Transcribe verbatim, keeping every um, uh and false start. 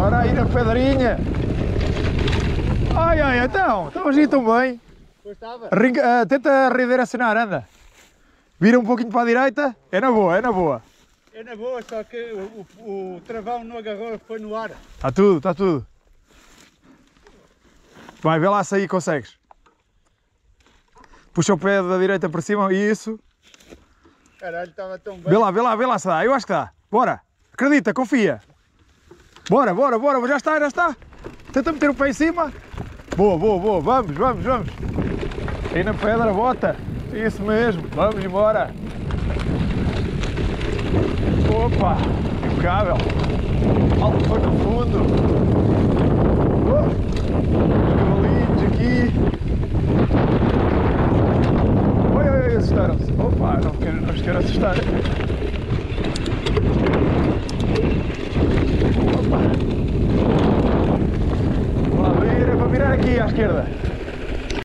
Ora aí na pedrinha. Ai, ai, então, estamos aí tão bem. Rinca, uh, tenta redirecionar, anda. Vira um pouquinho para a direita. É na boa, é na boa. É na boa, só que o, o, o travão não agarrou, foi no ar. Está tudo, está tudo. Vai, vê lá se aí consegues. Puxa o pé da direita para cima, isso. Caralho, estava tão bem. Vê lá, vê lá, vê lá se dá. Eu acho que dá. Bora. Acredita, confia. Bora, bora, bora. Já está, já está. Tenta meter o pé em cima. Boa, boa, boa. Vamos, vamos, vamos. Aí na pedra, bota. Isso mesmo. Vamos embora. Opa, impecável. Alto foi no fundo. Uh, cavalinhos aqui. Oi, oi, oi, assustaram-se. Opa, não quero, não os quero assustar. Opa. Vamos lá, vira, vou virar aqui à esquerda.